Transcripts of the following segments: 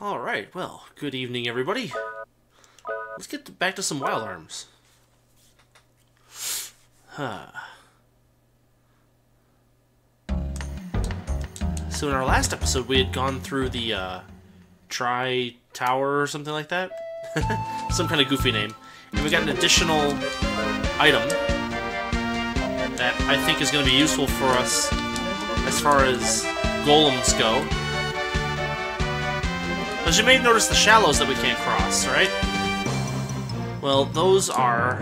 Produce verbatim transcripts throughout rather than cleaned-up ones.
Alright, well, good evening, everybody. Let's get to, back to some wild arms. Huh. So in our last episode, we had gone through the, uh, Tri-Tower or something like that. Some kind of goofy name. And we got an additional item that I think is going to be useful for us as far as golems go. As you may have noticed the shallows that we can't cross, right? Well, those are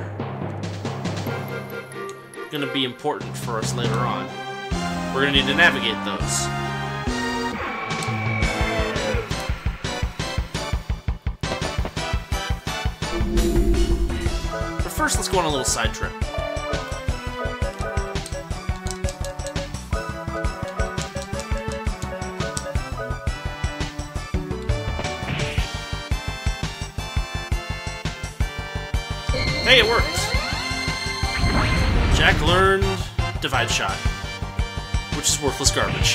going to be important for us later on. We're going to need to navigate those. But first, let's go on a little side trip. Hey, it worked! Jack learned Divide Shot, which is worthless garbage.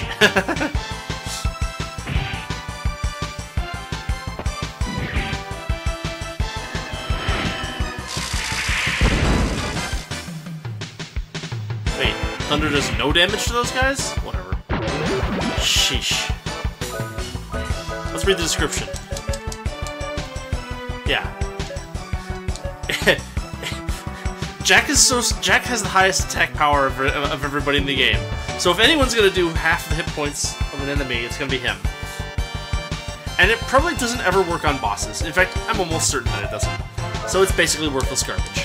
Wait, Thunder does no damage to those guys? Whatever. Sheesh. Let's read the description. Yeah. Jack is so Jack has the highest attack power of, of everybody in the game. So if anyone's gonna do half the hit points of an enemy, it's gonna be him. And it probably doesn't ever work on bosses. In fact, I'm almost certain that it doesn't. So it's basically worthless garbage.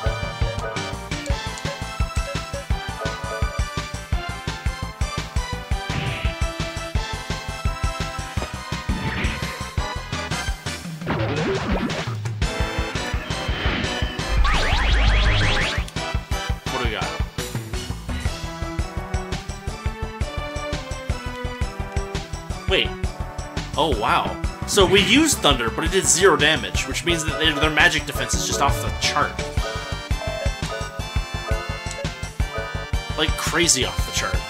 Wait. Oh, wow. So we used Thunder, but it did zero damage, which means that their magic defense is just off the chart. Like, crazy off the chart.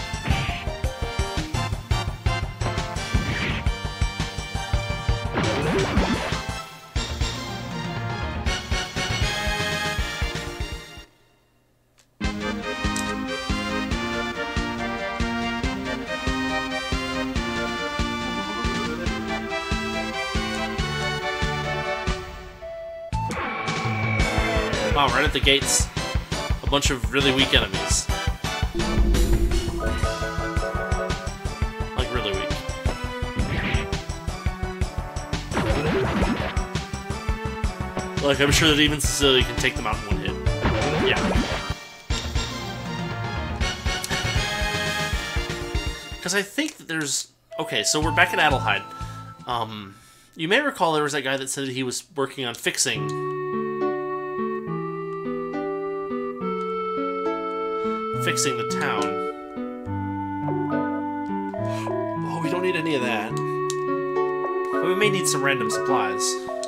Wow, right at the gates, a bunch of really weak enemies. Like, really weak. Like, I'm sure that even Cecilia can take them out in one hit. Yeah. Because I think that there's... Okay, so we're back at Adelheid. Um, you may recall there was that guy that said that he was working on fixing... fixing the town. Oh, we don't need any of that. But we may need some random supplies.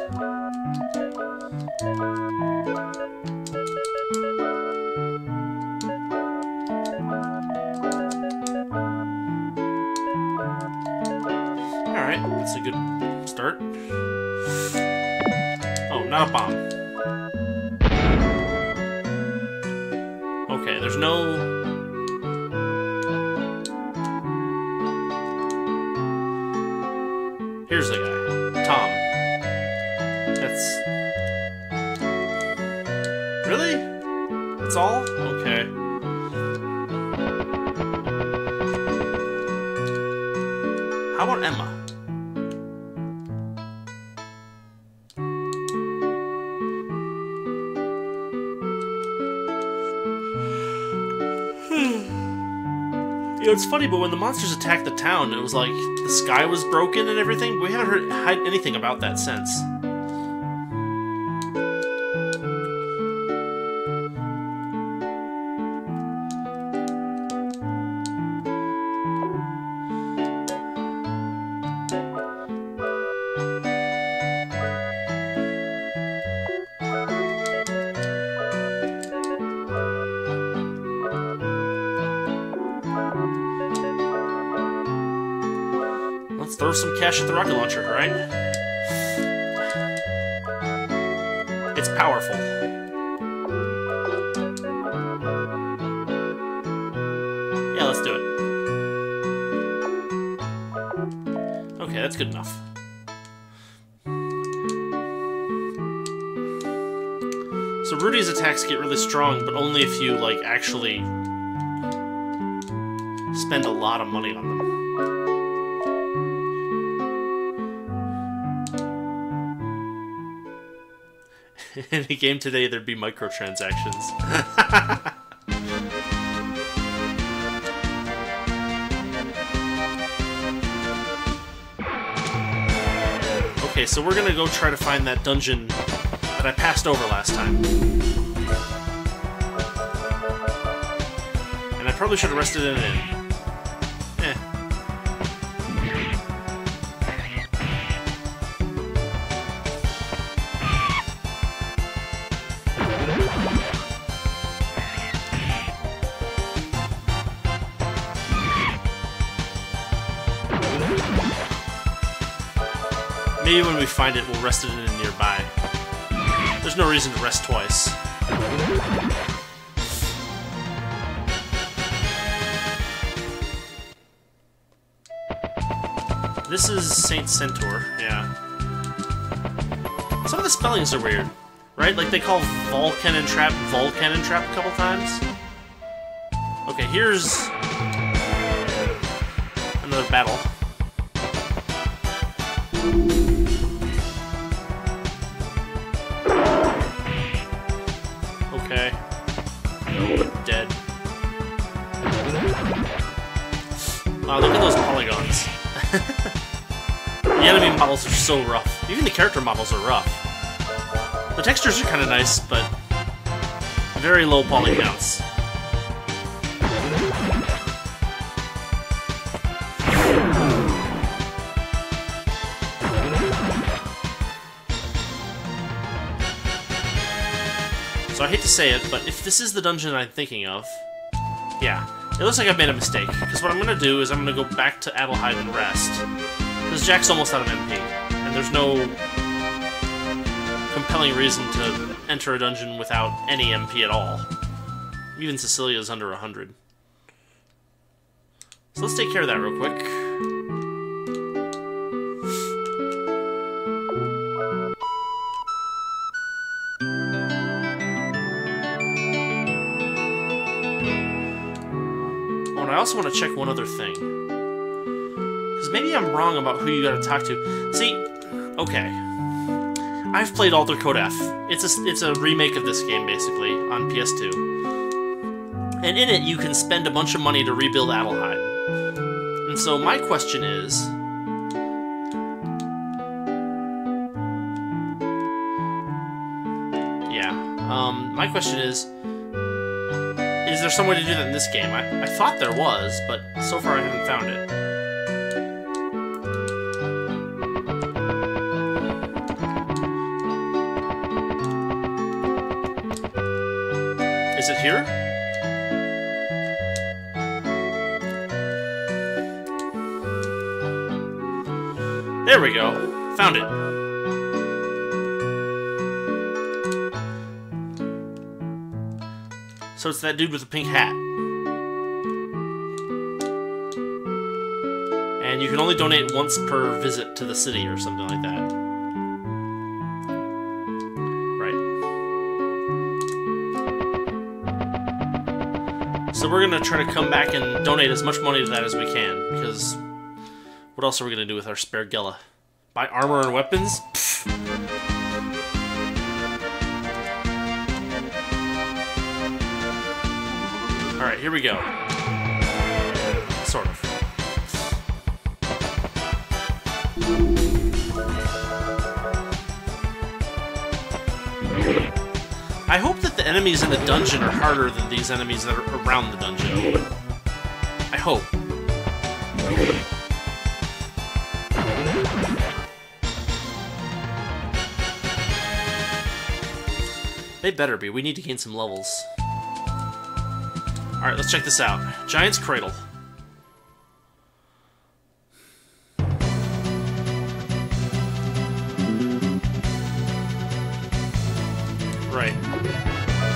Alright, that's a good start. Oh, not a bomb. Okay, there's no... Here's the guy. Tom. That's... Really? That's all? Okay. How about Emma? You know, it's funny, but when the monsters attacked the town, it was like the sky was broken and everything. We haven't heard, heard anything about that since. throw some cash at the rocket launcher, right? It's powerful. Yeah, let's do it. Okay, that's good enough. So Rudy's attacks get really strong, but only if you, like, actually spend a lot of money on them. In a game today, there'd be microtransactions. Okay, so we're gonna go try to find that dungeon that I passed over last time. And I probably should have rested in an inn. Eh. Maybe when we find it, we'll rest it in a nearby. There's no reason to rest twice. This is Saint Centaur, yeah. Some of the spellings are weird, right? Like they call Vulcan and Trap Vulcan and Trap a couple times. Okay, here's another battle. Okay. Dead. Wow, look at those polygons. The enemy models are so rough. Even the character models are rough. The textures are kind of nice, but very low poly counts. So I hate to say it, but if this is the dungeon I'm thinking of, yeah, it looks like I've made a mistake. Because what I'm going to do is I'm going to go back to Adelheid and rest. Because Jack's almost out of M P, and there's no compelling reason to enter a dungeon without any M P at all. Even Cecilia's under one hundred. So let's take care of that real quick. Oh, and I also want to check one other thing. Because maybe I'm wrong about who you gotta talk to. See, okay. I've played Altered Code F. It's a, it's a remake of this game, basically, on P S two. And in it, you can spend a bunch of money to rebuild Adelheid. And so my question is... Yeah. Um, my question is... Is there some way to do that in this game? I, I thought there was, but so far I haven't found it. Is it here? There we go. Found it. So it's that dude with the pink hat. And you can only donate once per visit to the city or something like that. So we're going to try to come back and donate as much money to that as we can, because what else are we going to do with our spare Gela? Buy armor and weapons? Pfft. Alright, here we go. Sort of. I hope that the enemies in the dungeon are harder than these enemies that are around the dungeon. I hope. They better be. We need to gain some levels. Alright, let's check this out. Giant's Cradle.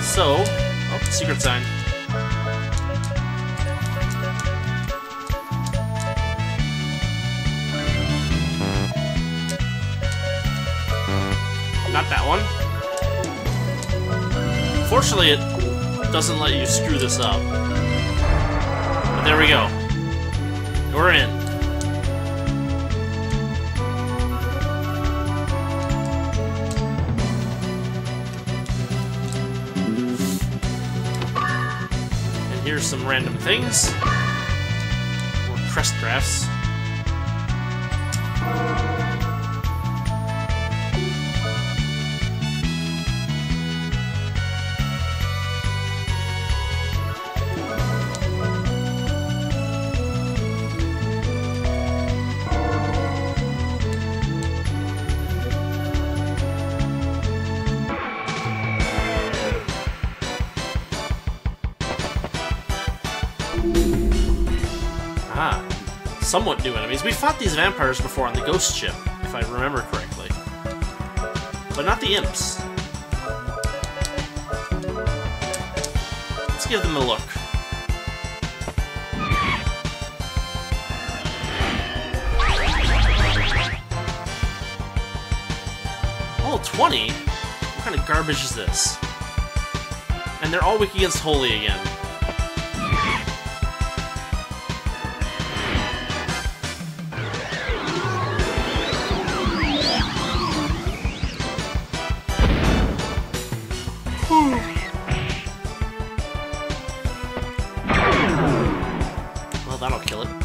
So, oh, secret sign. Not that one. Fortunately, it doesn't let you screw this up. But there we go. We're in. And here's some random things. More crest drafts. Ah, somewhat new enemies. We fought these vampires before on the ghost ship, if I remember correctly. But not the imps. Let's give them a look. Oh, twenty? What kind of garbage is this? And they're all weak against Holy again. Well, that'll kill it.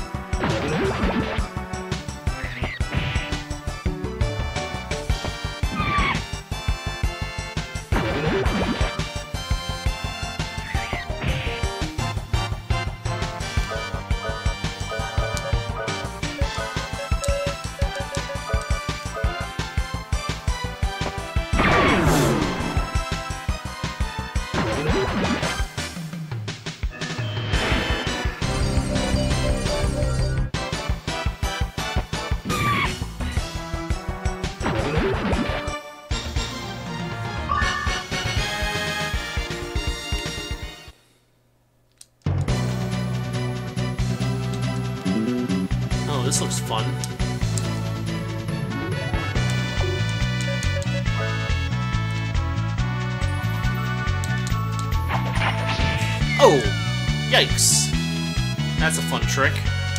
Oh, this looks fun. Oh! Yikes! That's a fun trick.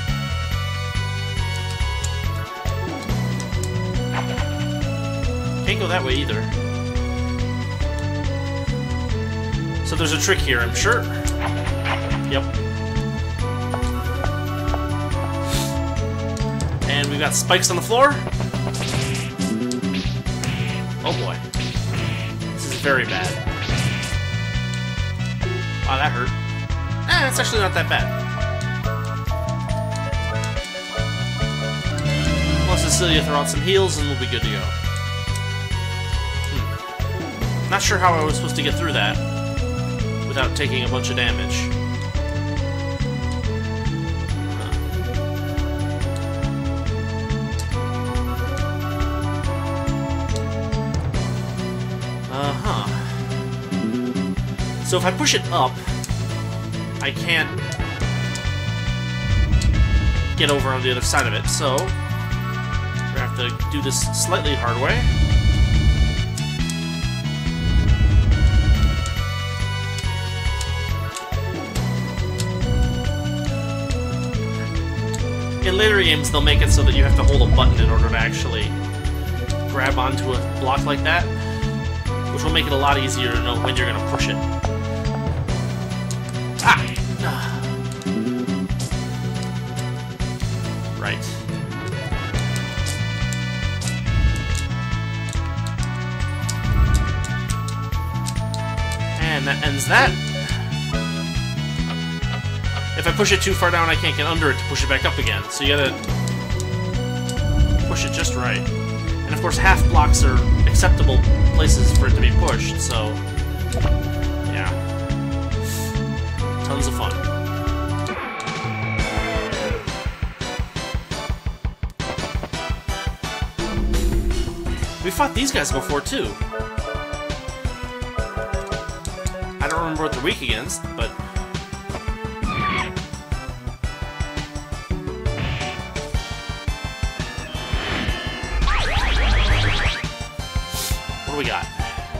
Can't go that way either. So there's a trick here, I'm sure. Yep. And we've got spikes on the floor. Oh boy. This is very bad. Wow, that hurt. Eh, it's actually not that bad. Let Cecilia throw out some heals and we'll be good to go. Hmm. Not sure how I was supposed to get through that without taking a bunch of damage. Uh-huh. So if I push it up, I can't get over on the other side of it, so we're gonna have to do this slightly hard way. In later games, they'll make it so that you have to hold a button in order to actually grab onto a block like that, which will make it a lot easier to know when you're going to push it. Ah! Right. And that ends that. If I push it too far down, I can't get under it to push it back up again. So you gotta push it just right. And of course, half blocks are acceptable places for it to be pushed, so yeah. Tons of fun. We fought these guys before, too. for what they're weak against, but... What do we got?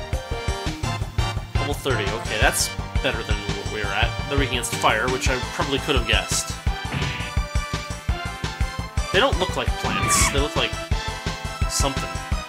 Level thirty. Okay, that's better than what we were at. They're weak against fire, which I probably could have guessed. They don't look like plants. They look like something.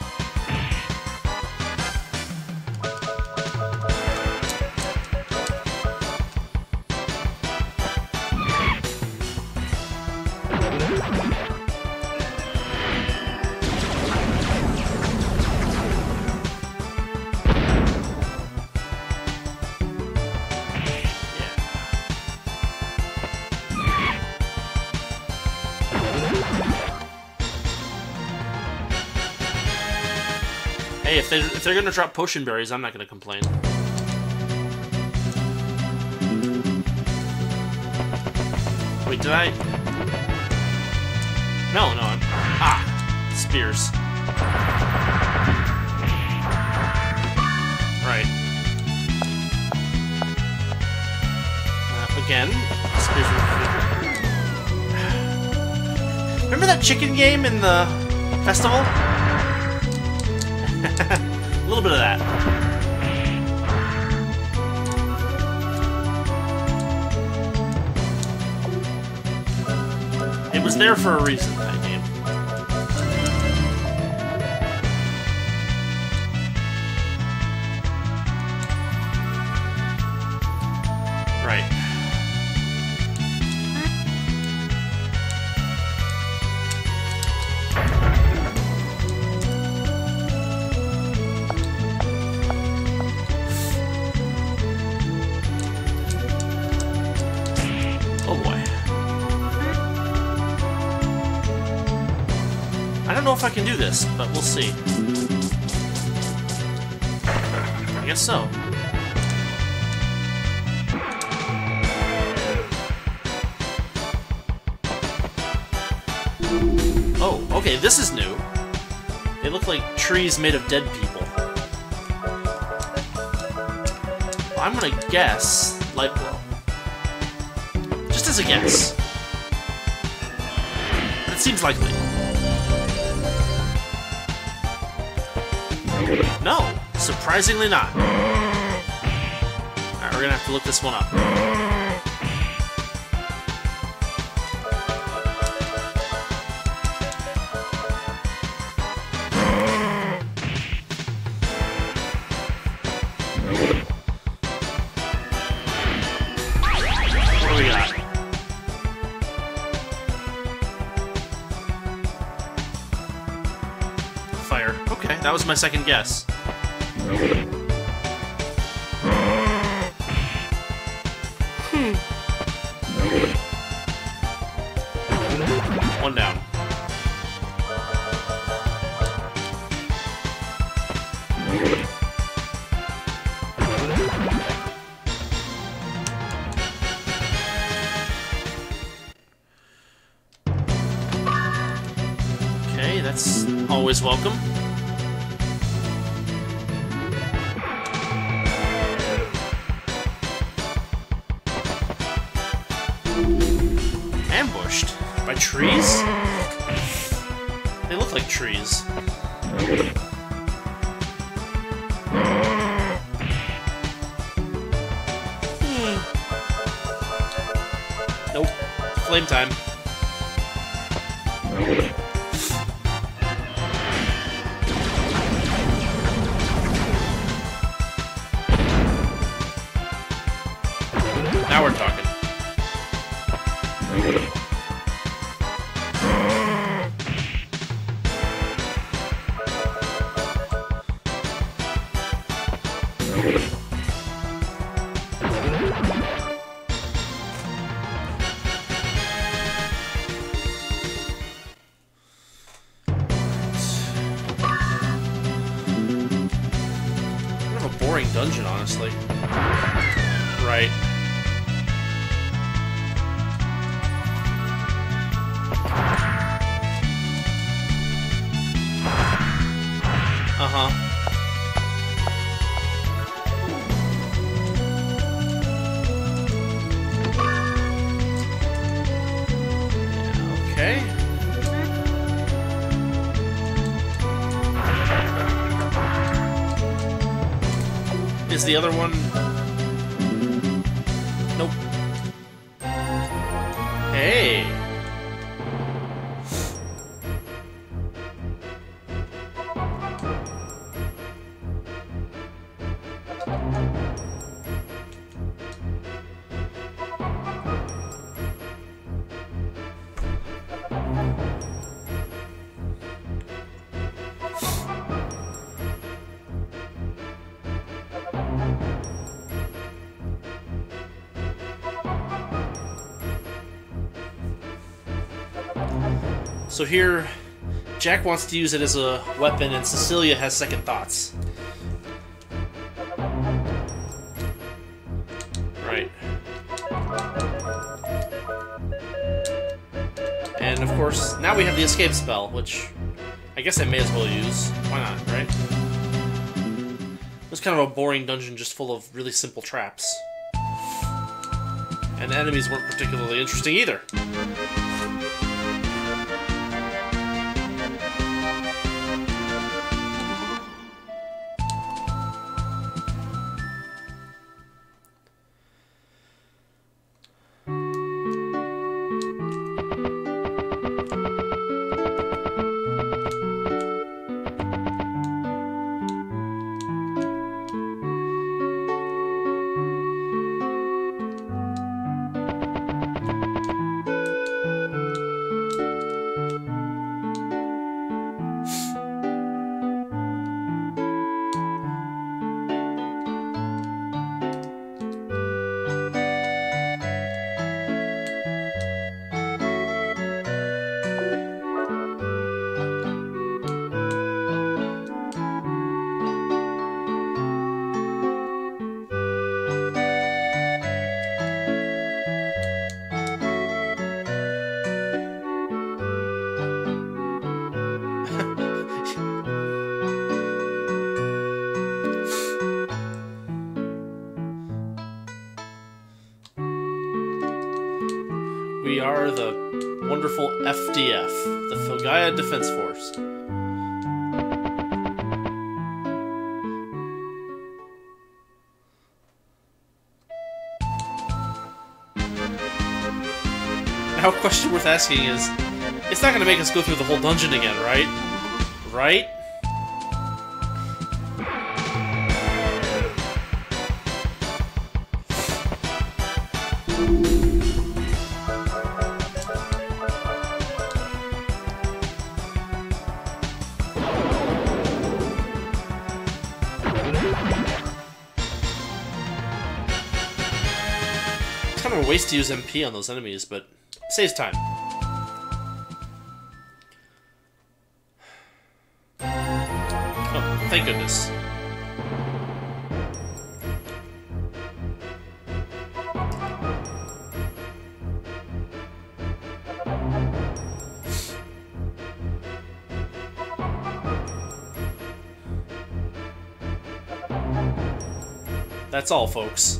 Hey, if, they, if they're gonna drop potion berries, I'm not gonna complain. Wait, did I? No, no. I'm... Ah! Spears. Right. Uh, again. Spears. Remember that chicken game in the festival? A little bit of that. It was there for a reason, that game. Right. I don't know if I can do this, but we'll see. I guess so. Oh, okay, this is new. They look like trees made of dead people. I'm gonna guess light blow. Just as a guess. But it seems likely. No, surprisingly not. Alright, we're gonna have to look this one up. What do we got? Fire. Okay, that was my second guess. Hmm. One down. Okay, that's always welcome. Ambushed by trees? They look like trees. Hmm. Nope. Flame time. Now we're talking. Kind of a boring dungeon, honestly. Right. Uh-huh. Is the other one... Nope. Hey! So here, Jack wants to use it as a weapon, and Cecilia has second thoughts. Right. And of course, now we have the escape spell, which I guess I may as well use. Why not, right? It was kind of a boring dungeon just full of really simple traps. And the enemies weren't particularly interesting either. We are the wonderful F D F, the Filgaia Defense Force. Now, a question worth asking is, it's not going to make us go through the whole dungeon again, right? Right? Kind of a waste to use M P on those enemies, but it saves time. Oh, thank goodness. That's all, folks.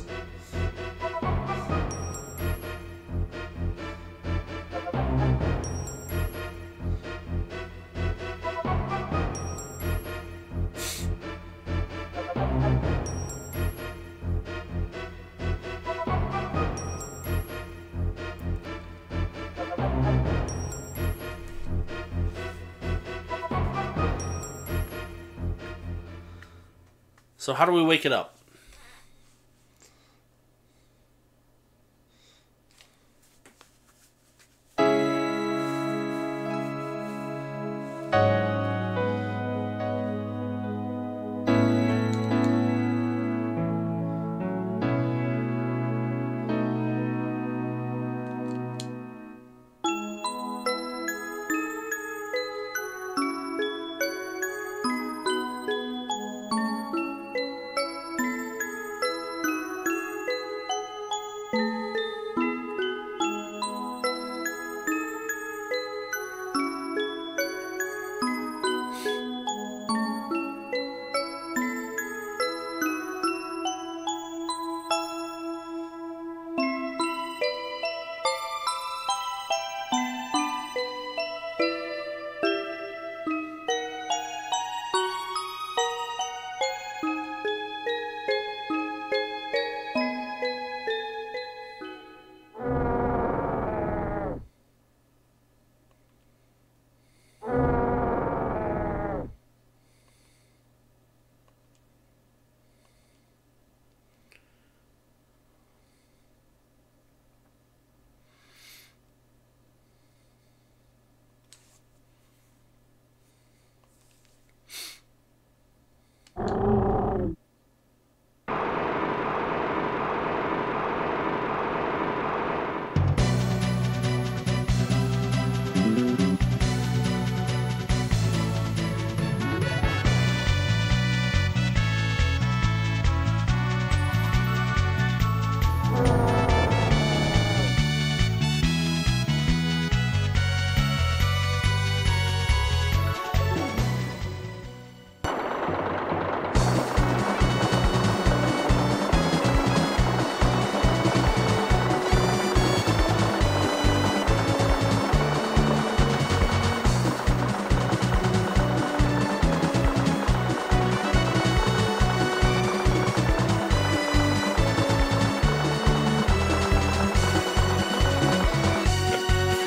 So how do we wake it up?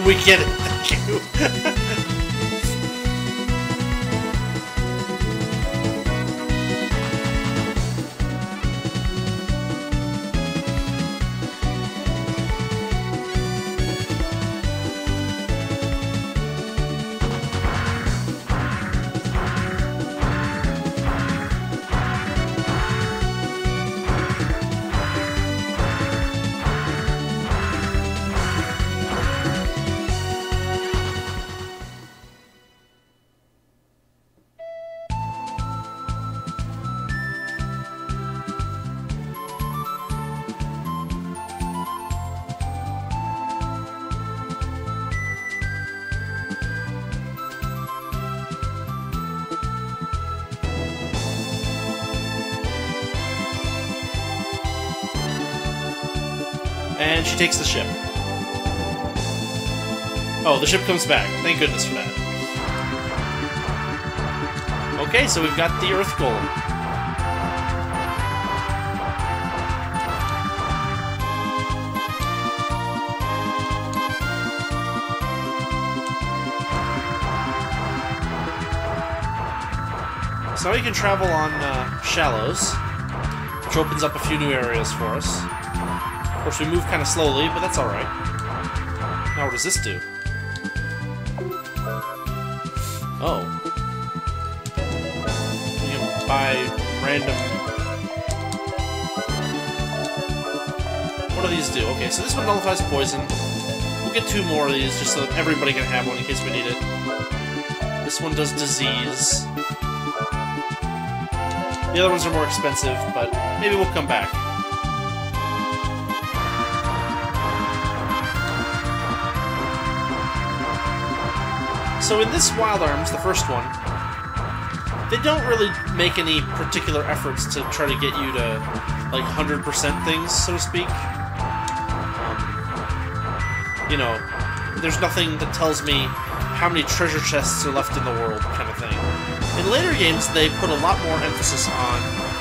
We get it. Thank you. And she takes the ship. Oh, the ship comes back. Thank goodness for that. Okay, so we've got the Earth Golem. So now you can travel on uh, Shallows, which opens up a few new areas for us. Of course, we move kind of slowly, but that's alright. Now, what does this do? Oh. You can buy random... What do these do? Okay, so this one nullifies poison. We'll get two more of these, just so that everybody can have one in case we need it. This one does disease. The other ones are more expensive, but maybe we'll come back. So in this Wild Arms, the first one, they don't really make any particular efforts to try to get you to, like, one hundred percent things, so to speak. Um, you know, there's nothing that tells me how many treasure chests are left in the world, kind of thing. In later games, they put a lot more emphasis on...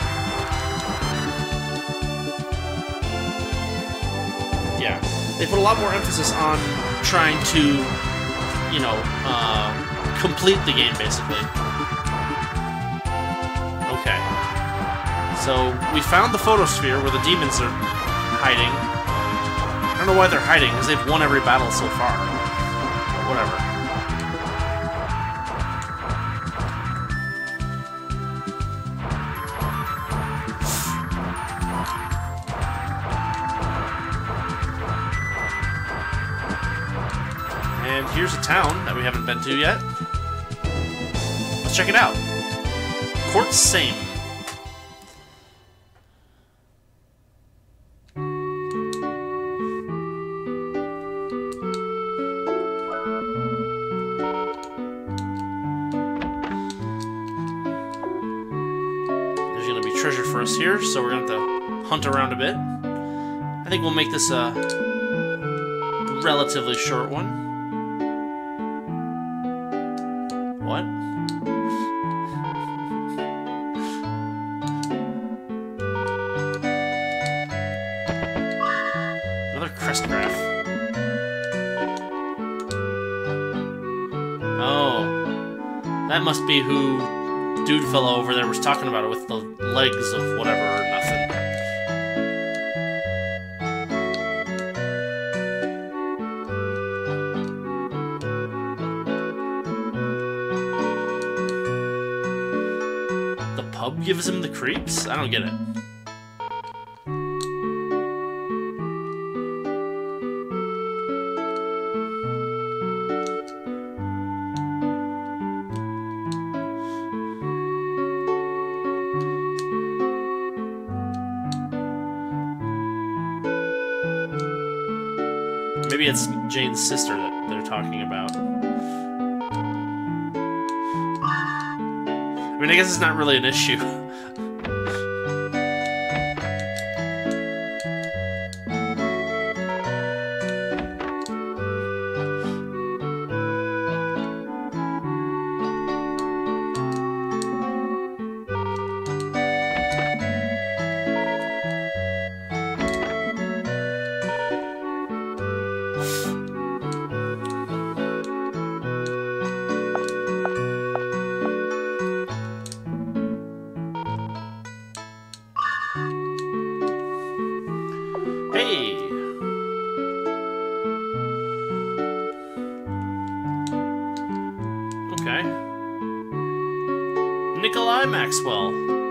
Yeah, they put a lot more emphasis on trying to... you know, uh, complete the game, basically. Okay. So, we found the photosphere where the demons are hiding. I don't know why they're hiding, because they've won every battle so far. But whatever. And here's a town that we haven't been to yet. Let's check it out. Court Same. There's gonna be treasure for us here, so we're gonna have to hunt around a bit. I think we'll make this a relatively short one. What? Another crest graph. Oh. That must be who dude fellow over there was talking about it with the legs of whatever or nothing. Pub gives him the creeps? I don't get it. Maybe it's Jane's sister that they're talking about. I mean, I guess it's not really an issue. Okay. Nikolai Maxwell.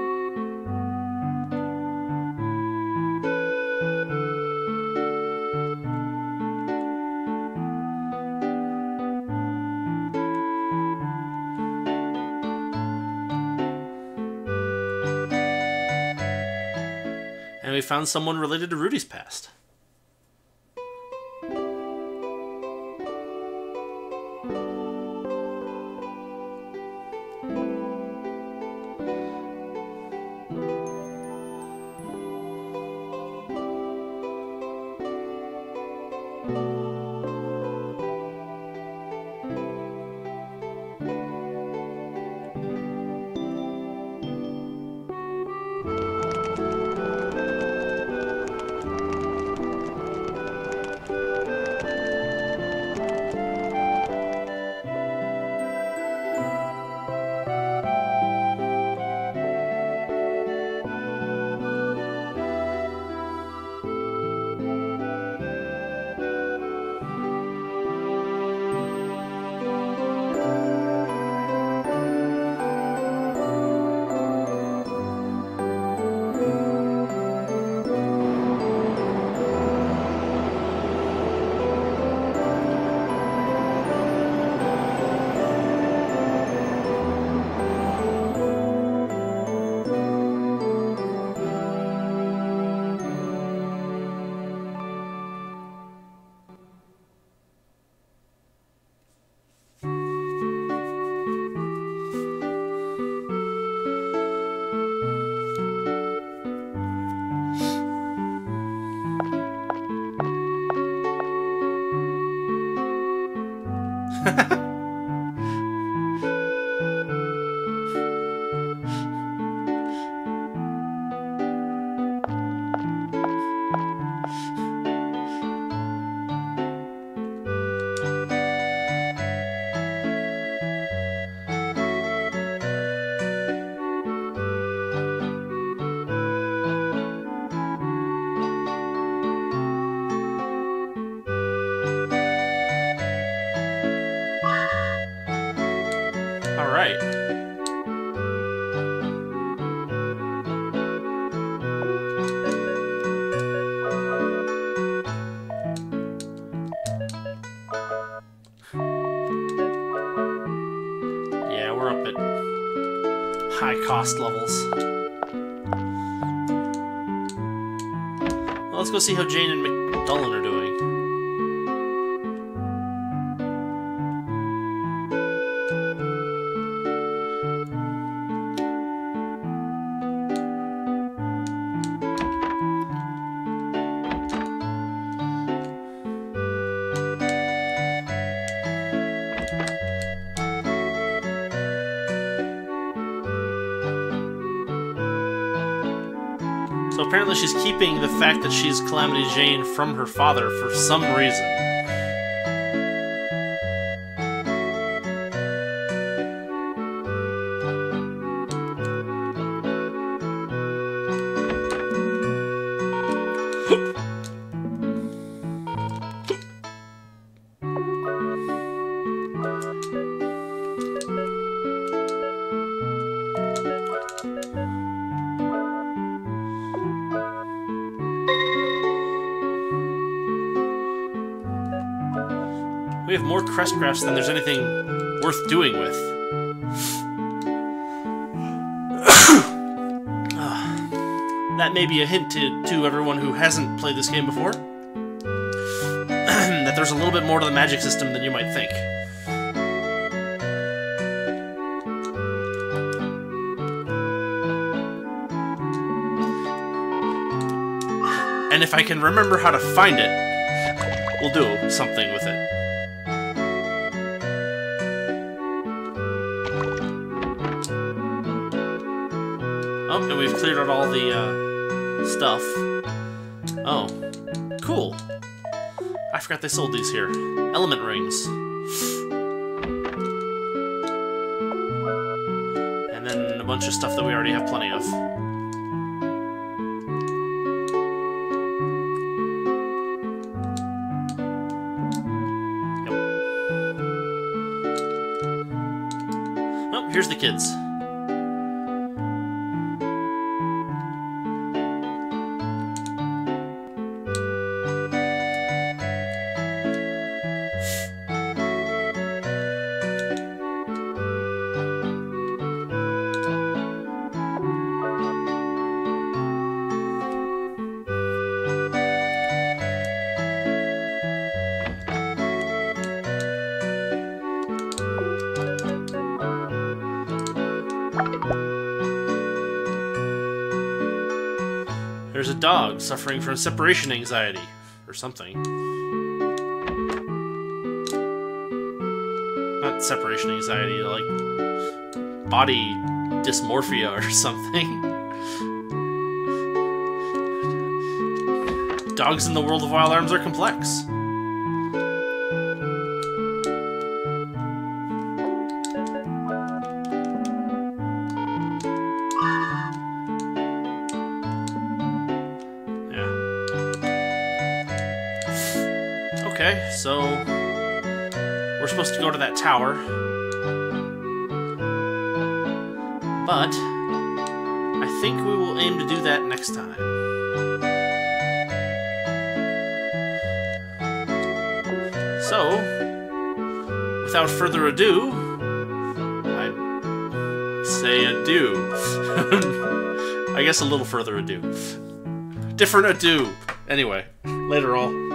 And we found someone related to Rudy's past. Alright. Yeah, we're up at high cost levels. Well, let's go see how Jane and McDullen are doing. So apparently she's keeping the fact that she's Calamity Jane from her father for some reason. We have more crest crafts than there's anything worth doing with. uh, that may be a hint to, to everyone who hasn't played this game before. That there's a little bit more to the magic system than you might think. And if I can remember how to find it, we'll do something with it. Oh, and we've cleared out all the uh, stuff. Oh, cool. I forgot they sold these here. Element rings. And then a bunch of stuff that we already have plenty of. Yep. here's the kids. There's a dog suffering from separation anxiety, or something. Not separation anxiety, like body dysmorphia or something. Dogs in the world of Wild Arms are complex. Okay, so we're supposed to go to that tower, but I think we will aim to do that next time. So, without further ado, I say adieu. I guess a little further ado. Different adieu. Anyway, later all.